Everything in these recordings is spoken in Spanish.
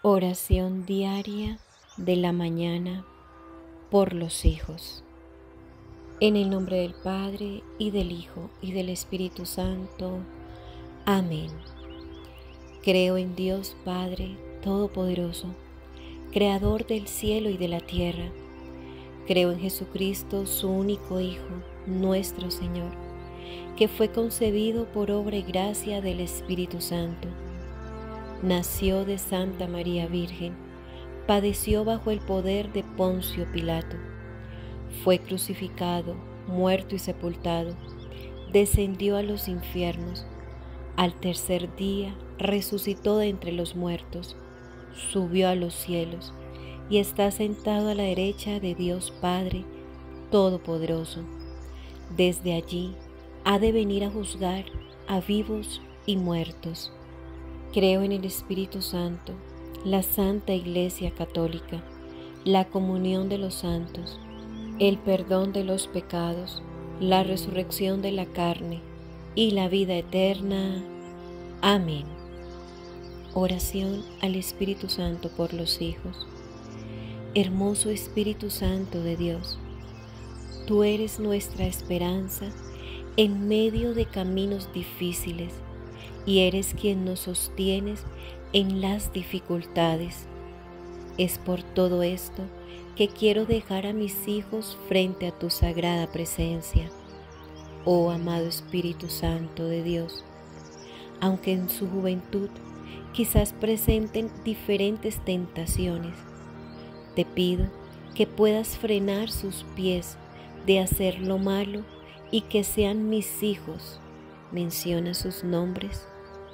Oración diaria de la mañana por los hijos. En el nombre del Padre, y del Hijo, y del Espíritu Santo. Amén. Creo en Dios Padre Todopoderoso, Creador del cielo y de la tierra. Creo en Jesucristo, su único Hijo, nuestro Señor, que fue concebido por obra y gracia del Espíritu Santo. Nació de Santa María Virgen, padeció bajo el poder de Poncio Pilato, fue crucificado, muerto y sepultado, descendió a los infiernos, al tercer día resucitó de entre los muertos, subió a los cielos y está sentado a la derecha de Dios Padre Todopoderoso. Desde allí ha de venir a juzgar a vivos y muertos. Creo en el Espíritu Santo, la Santa Iglesia Católica, la comunión de los santos, el perdón de los pecados, la resurrección de la carne y la vida eterna. Amén. Oración al Espíritu Santo por los hijos. Hermoso Espíritu Santo de Dios, tú eres nuestra esperanza en medio de caminos difíciles, y eres quien nos sostienes en las dificultades. Es por todo esto que quiero dejar a mis hijos frente a tu sagrada presencia, oh amado Espíritu Santo de Dios. Aunque en su juventud quizás presenten diferentes tentaciones, te pido que puedas frenar sus pies de hacer lo malo y que sean mis hijos. Menciona sus nombres.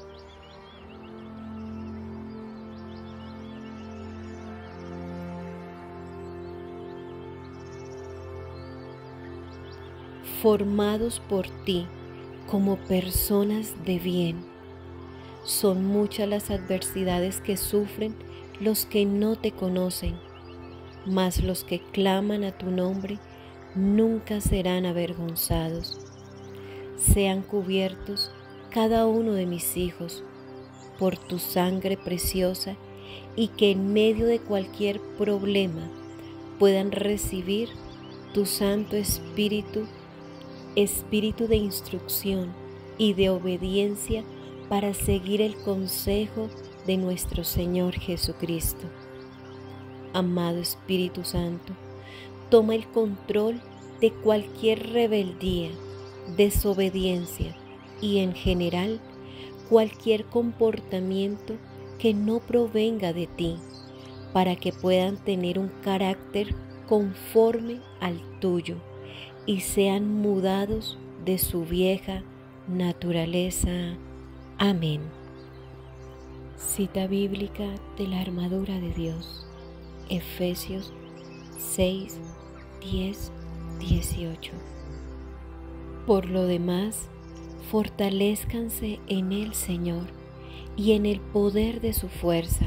Formados por ti como personas de bien. Son muchas las adversidades que sufren los que no te conocen, mas los que claman a tu nombre nunca serán avergonzados. Sean cubiertos cada uno de mis hijos por tu sangre preciosa, y que en medio de cualquier problema puedan recibir tu Santo Espíritu, Espíritu de instrucción y de obediencia para seguir el consejo de nuestro Señor Jesucristo. Amado Espíritu Santo, toma el control de cualquier rebeldía, desobediencia y en general cualquier comportamiento que no provenga de ti, para que puedan tener un carácter conforme al tuyo y sean mudados de su vieja naturaleza. Amén. Cita bíblica de la armadura de Dios. Efesios 6, 10, 18. Por lo demás, fortalézcanse en el Señor y en el poder de su fuerza.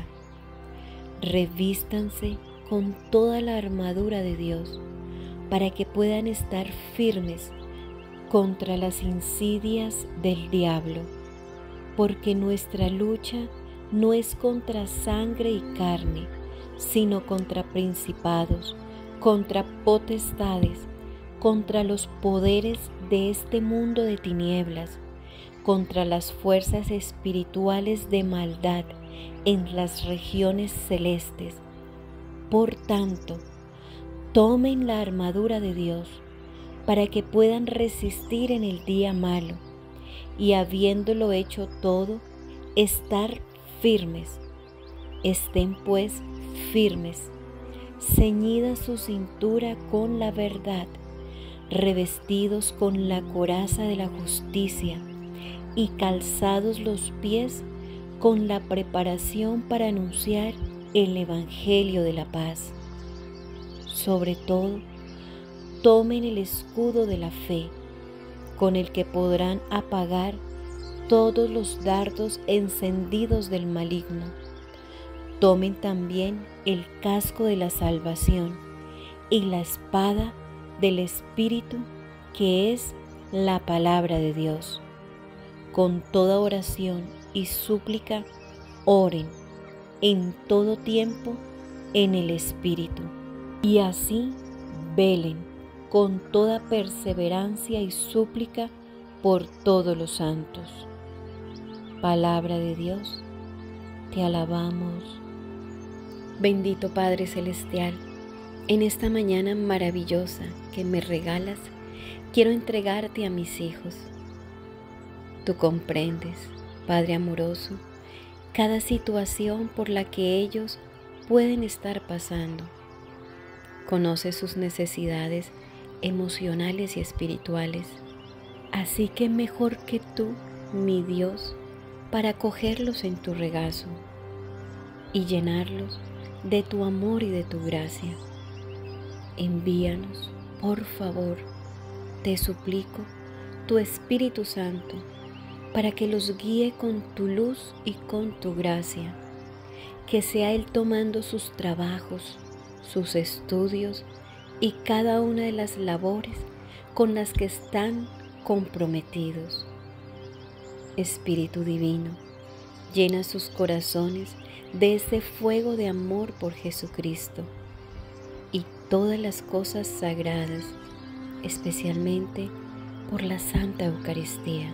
Revístanse con toda la armadura de Dios, para que puedan estar firmes contra las insidias del diablo, porque nuestra lucha no es contra sangre y carne, sino contra principados, contra potestades, contra los poderes de este mundo de tinieblas, contra las fuerzas espirituales de maldad en las regiones celestes. Por tanto, tomen la armadura de Dios para que puedan resistir en el día malo, y habiéndolo hecho todo, estar firmes. Estén pues firmes, ceñida su cintura con la verdad, revestidos con la coraza de la justicia y calzados los pies con la preparación para anunciar el Evangelio de la paz. Sobre todo, tomen el escudo de la fe, con el que podrán apagar todos los dardos encendidos del maligno. Tomen también el casco de la salvación y la espada del Espíritu, que es la palabra de Dios. Con toda oración y súplica, oren en todo tiempo en el Espíritu, y así velen con toda perseverancia y súplica por todos los santos. Palabra de Dios, te alabamos. Bendito Padre Celestial, en esta mañana maravillosa que me regalas, quiero entregarte a mis hijos. Tú comprendes, Padre amoroso, cada situación por la que ellos pueden estar pasando. Conoces sus necesidades emocionales y espirituales. Así que mejor que tú, mi Dios, para acogerlos en tu regazo y llenarlos de tu amor y de tu gracia. Envíanos, por favor, te suplico, tu Espíritu Santo, para que los guíe con tu luz y con tu gracia, que sea Él tomando sus trabajos, sus estudios y cada una de las labores con las que están comprometidos. Espíritu Divino, llena sus corazones de ese fuego de amor por Jesucristo y todas las cosas sagradas, especialmente por la Santa Eucaristía.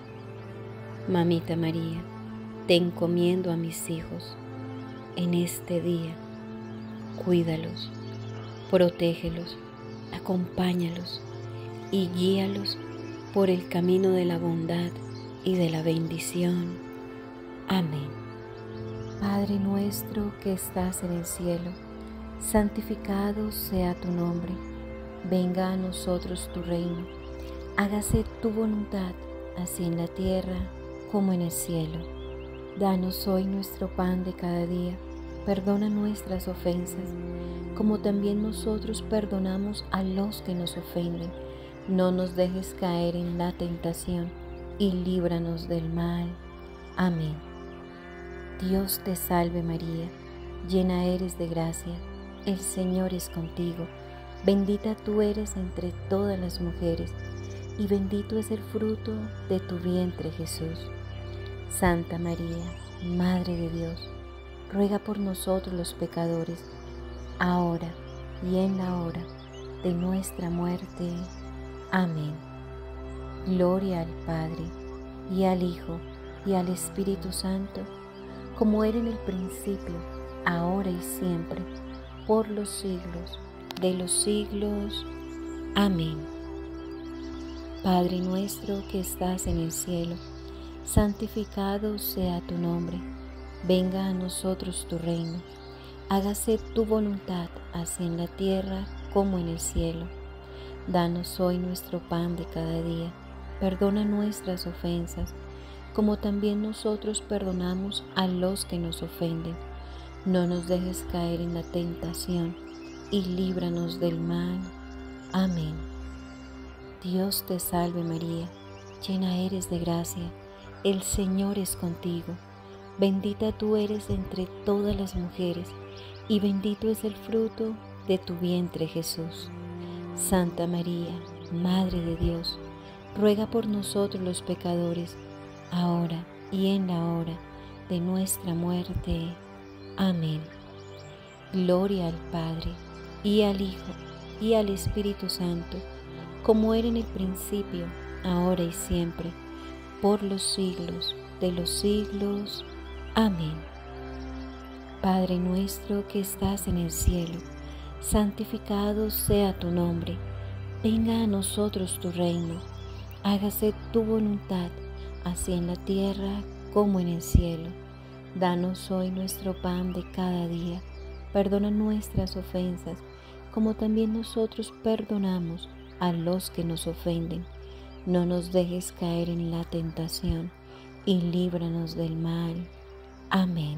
Mamita María, te encomiendo a mis hijos en este día. Cuídalos, protégelos, acompáñalos y guíalos por el camino de la bondad y de la bendición. Amén. Padre nuestro que estás en el cielo, santificado sea tu nombre. Venga a nosotros tu reino. Hágase tu voluntad, así en la tierra como en el cielo. Danos hoy nuestro pan de cada día. Perdona nuestras ofensas, como también nosotros perdonamos a los que nos ofenden. No nos dejes caer en la tentación y líbranos del mal. Amén. Dios te salve María, llena eres de gracia, el Señor es contigo. Bendita tú eres entre todas las mujeres, y bendito es el fruto de tu vientre Jesús. Santa María, Madre de Dios, ruega por nosotros los pecadores, ahora y en la hora de nuestra muerte. Amén. Gloria al Padre, y al Hijo, y al Espíritu Santo, como era en el principio, ahora y siempre, por los siglos de los siglos. Amén. Padre nuestro que estás en el cielo, santificado sea tu nombre. Venga a nosotros tu reino. Hágase tu voluntad, así en la tierra como en el cielo. Danos hoy nuestro pan de cada día. Perdona nuestras ofensas, como también nosotros perdonamos a los que nos ofenden. No nos dejes caer en la tentación, y líbranos del mal. Amén. Dios te salve María, llena eres de gracia, el Señor es contigo. Bendita tú eres entre todas las mujeres, y bendito es el fruto de tu vientre Jesús. Santa María, Madre de Dios, ruega por nosotros los pecadores, ahora y en la hora de nuestra muerte. Amén. Gloria al Padre, y al Hijo, y al Espíritu Santo, como era en el principio, ahora y siempre, por los siglos de los siglos. Amén. Padre nuestro que estás en el cielo, santificado sea tu nombre. Venga a nosotros tu reino. Hágase tu voluntad, así en la tierra como en el cielo. Danos hoy nuestro pan de cada día. Perdona nuestras ofensas, como también nosotros perdonamos a los que nos ofenden. No nos dejes caer en la tentación, y líbranos del mal. Amén.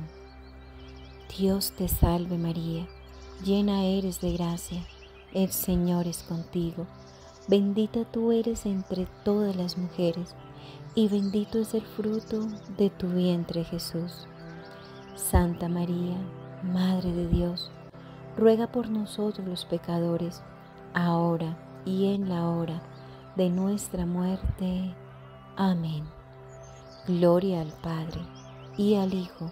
Dios te salve María, llena eres de gracia, el Señor es contigo. Bendita tú eres entre todas las mujeres, y bendito es el fruto de tu vientre Jesús. Santa María, Madre de Dios, ruega por nosotros los pecadores, ahora y en la hora de nuestra muerte. Amén. Gloria al Padre, y al Hijo,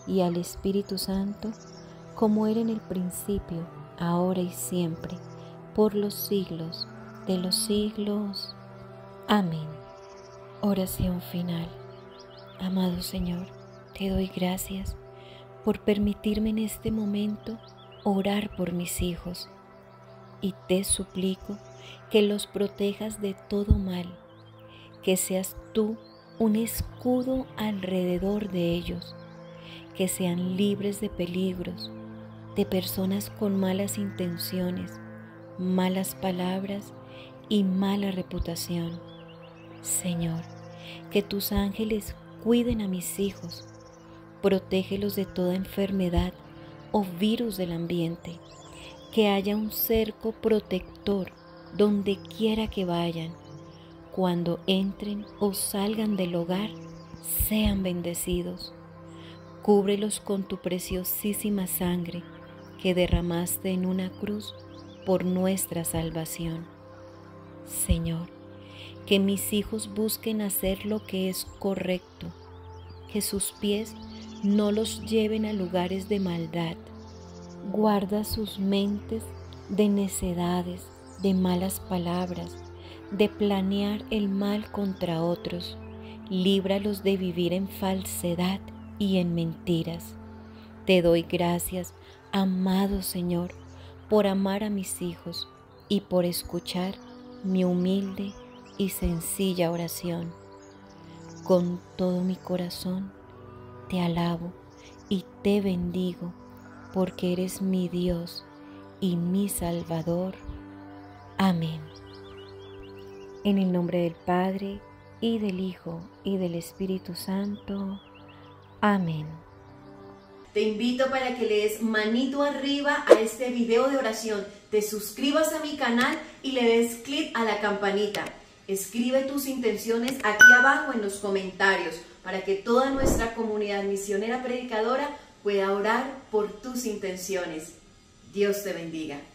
y al Espíritu Santo, como era en el principio, ahora y siempre, por los siglos de los siglos. Amén. Oración final. Amado Señor, te doy gracias por permitirme en este momento orar por mis hijos, y te suplico que los protejas de todo mal, que seas tú un escudo alrededor de ellos, que sean libres de peligros, de personas con malas intenciones, malas palabras y mala reputación. Señor, que tus ángeles cuiden a mis hijos, protégelos de toda enfermedad o virus del ambiente, que haya un cerco protector donde quiera que vayan. Cuando entren o salgan del hogar, sean bendecidos. Cúbrelos con tu preciosísima sangre que derramaste en una cruz por nuestra salvación. Señor, que mis hijos busquen hacer lo que es correcto, que sus pies no los lleven a lugares de maldad. Guarda sus mentes de necedades, de malas palabras, de planear el mal contra otros. Líbralos de vivir en falsedad y en mentiras. Te doy gracias, amado Señor, por amar a mis hijos y por escuchar mi humilde y sencilla oración. Con todo mi corazón te alabo y te bendigo, porque eres mi Dios y mi Salvador. Amén. En el nombre del Padre, y del Hijo, y del Espíritu Santo. Amén. Te invito para que le des manito arriba a este video de oración, te suscribas a mi canal y le des clic a la campanita. Escribe tus intenciones aquí abajo en los comentarios para que toda nuestra comunidad misionera predicadora pueda orar por tus intenciones. Dios te bendiga.